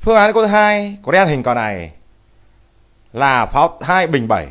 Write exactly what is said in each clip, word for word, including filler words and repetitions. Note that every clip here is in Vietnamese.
Phương án câu thứ hai của đen hình cờ này là pháo hai bình bảy.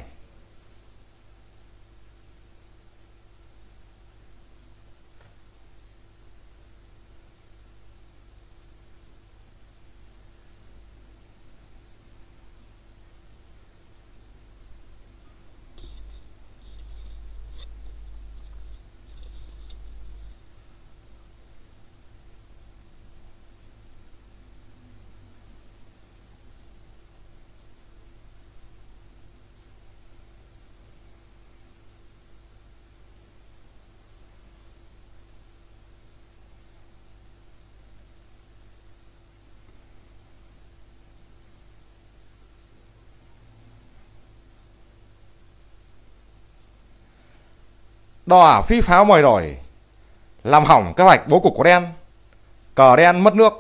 Đỏ phi pháo mồi đổi làm hỏng kế hoạch bố cục của đen. Cờ đen mất nước.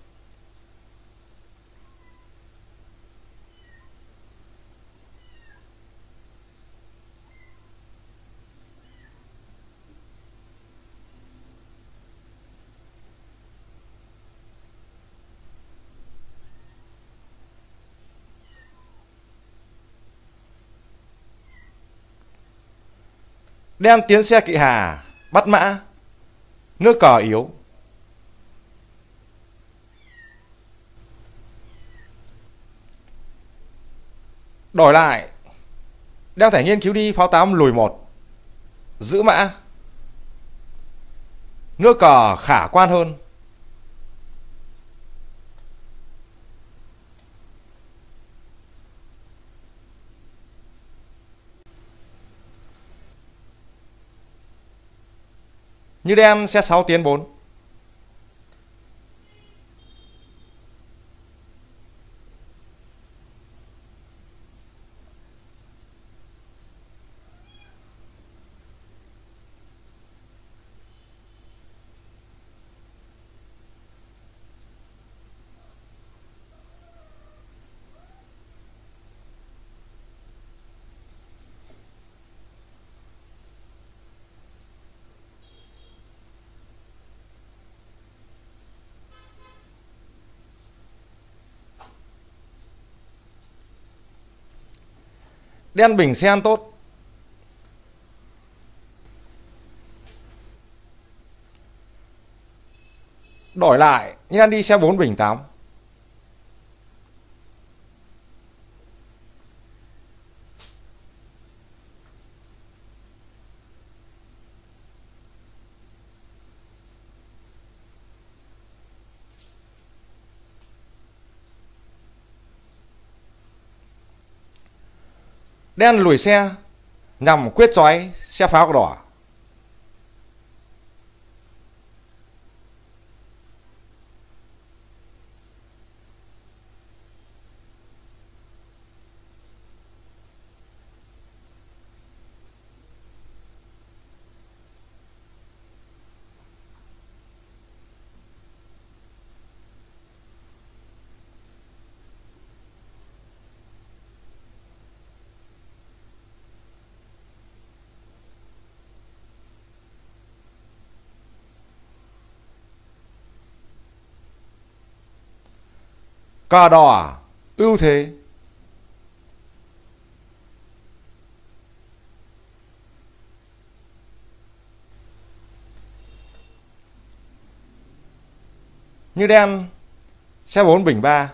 Đen tiến xe kỵ hà bắt mã. Nước cờ yếu. Đổi lại, đen thể nghiên cứu đi pháo tám lùi một, giữ mã. Nước cờ khả quan hơn. Như đen xe sáu tiến bốn. Đen bình xe ăn tốt. Đổi lại, nhưng đen đi xe bốn bình tám. Đen lùi xe nhằm quyết chói xe pháo của đỏ. Cờ đỏ ưu thế. Như đen xe bốn bình ba.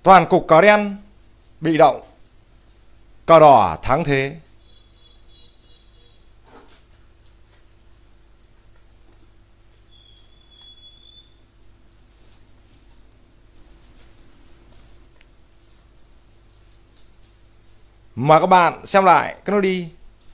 Toàn cục cờ đen bị động, cờ đỏ thắng thế. Mời các bạn xem lại cái lối đi.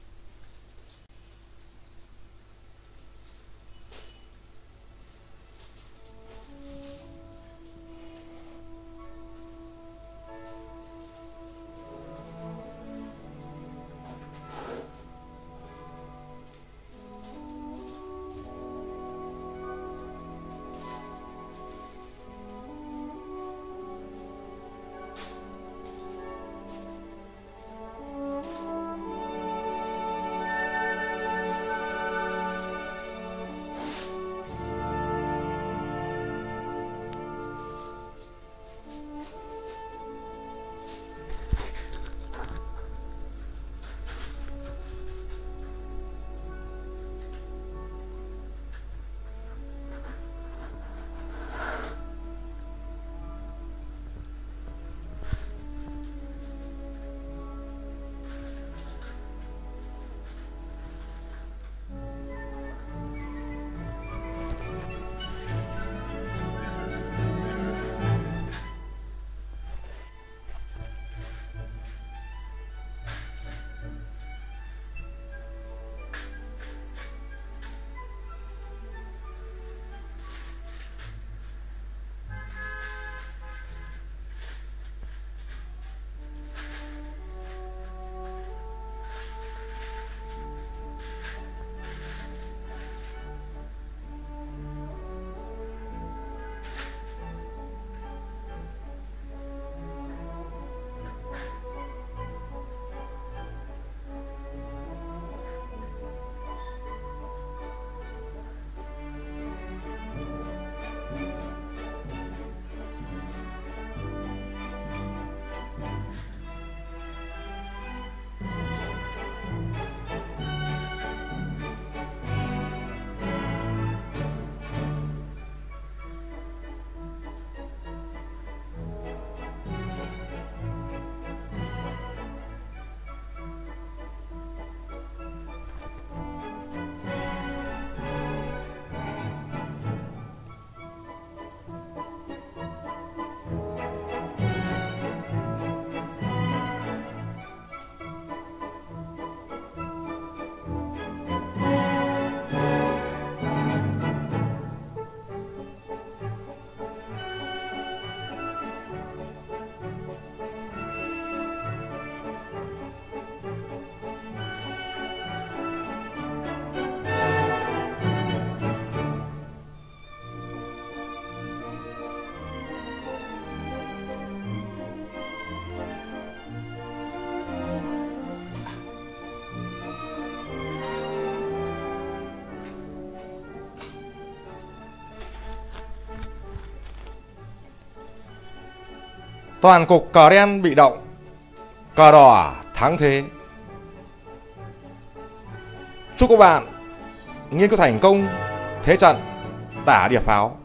Toàn cục cờ đen bị động, cờ đỏ thắng thế. Chúc các bạn nghiên cứu thành công thế trận tả điệp pháo.